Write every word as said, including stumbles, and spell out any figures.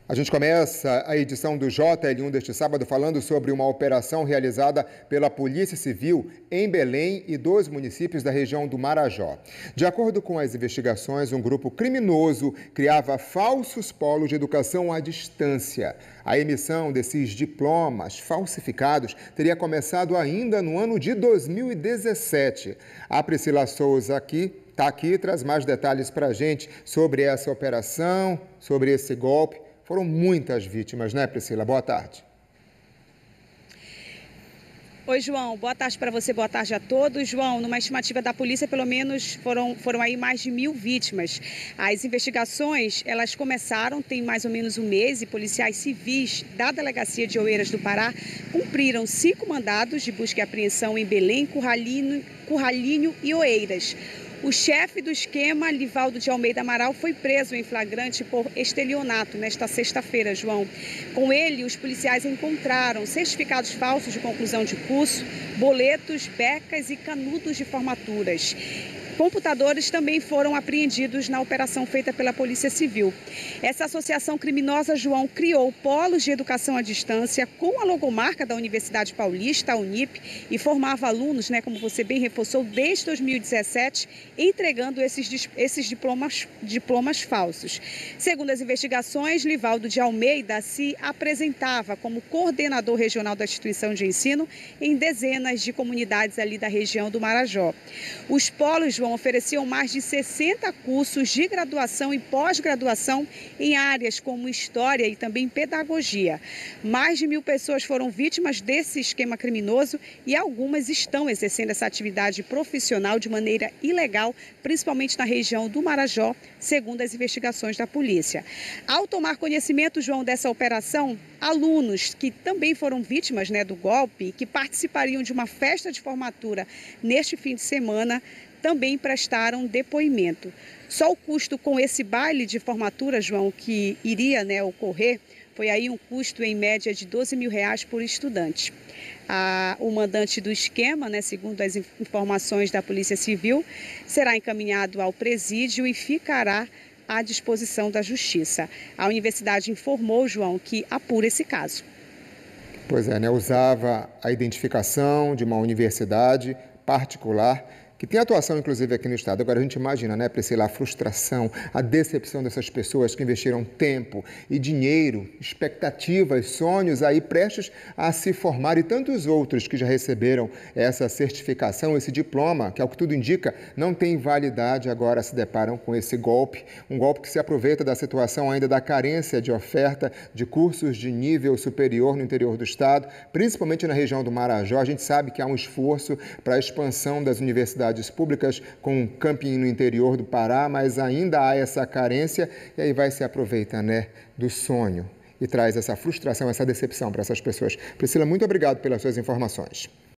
A gente começa a edição do J L um deste sábado falando sobre uma operação realizada pela Polícia Civil em Belém e dois municípios da região do Marajó. De acordo com as investigações, um grupo criminoso criava falsos polos de educação à distância. A emissão desses diplomas falsificados teria começado ainda no ano de dois mil e dezessete. A Priscila Souza aqui está aqui e traz mais detalhes para a gente sobre essa operação, sobre esse golpe. Foram muitas vítimas, né, Priscila? Boa tarde. Oi, João. Boa tarde para você, boa tarde a todos. João, numa estimativa da polícia, pelo menos foram, foram aí mais de mil vítimas. As investigações, elas começaram tem mais ou menos um mês e policiais civis da Delegacia de Oeiras do Pará cumpriram cinco mandados de busca e apreensão em Belém, Curralinho, Curralinho e Oeiras. O chefe do esquema, Livaldo de Almeida Amaral, foi preso em flagrante por estelionato nesta sexta-feira, João. Com ele, os policiais encontraram certificados falsos de conclusão de curso, boletos, becas e canudos de formaturas. Computadores também foram apreendidos na operação feita pela Polícia Civil. Essa associação criminosa, João, criou polos de educação à distância com a logomarca da Universidade Paulista, a Unip, e formava alunos, né, como você bem reforçou, desde dois mil e dezessete, entregando esses, esses diplomas, diplomas falsos. Segundo as investigações, Livaldo de Almeida se apresentava como coordenador regional da instituição de ensino em dezenas de comunidades ali da região do Marajó. Os polos, João, ofereciam mais de sessenta cursos de graduação e pós-graduação em áreas como história e também pedagogia. Mais de mil pessoas foram vítimas desse esquema criminoso e algumas estão exercendo essa atividade profissional de maneira ilegal, principalmente na região do Marajó, segundo as investigações da polícia. Ao tomar conhecimento, João, dessa operação, alunos que também foram vítimas, né, do golpe, que participariam de uma festa de formatura neste fim de semana, também prestaram depoimento. Só o custo com esse baile de formatura, João, que iria, né, ocorrer, foi aí um custo em média de doze mil reais por estudante. A, o mandante do esquema, né, segundo as informações da Polícia Civil, será encaminhado ao presídio e ficará à disposição da Justiça. A universidade informou, João, que apura esse caso. Pois é, né? Usava a identificação de uma universidade particular que tem atuação, inclusive, aqui no estado. Agora, a gente imagina, né, Priscila, a frustração, a decepção dessas pessoas que investiram tempo e dinheiro, expectativas, sonhos aí prestes a se formar, e tantos outros que já receberam essa certificação, esse diploma, que, ao que tudo indica, não tem validade, agora se deparam com esse golpe, um golpe que se aproveita da situação ainda da carência de oferta de cursos de nível superior no interior do estado, principalmente na região do Marajó. A gente sabe que há um esforço para a expansão das universidades públicas com um camping no interior do Pará, mas ainda há essa carência e aí vai se aproveitar, né, do sonho e traz essa frustração, essa decepção para essas pessoas. Priscila, muito obrigado pelas suas informações.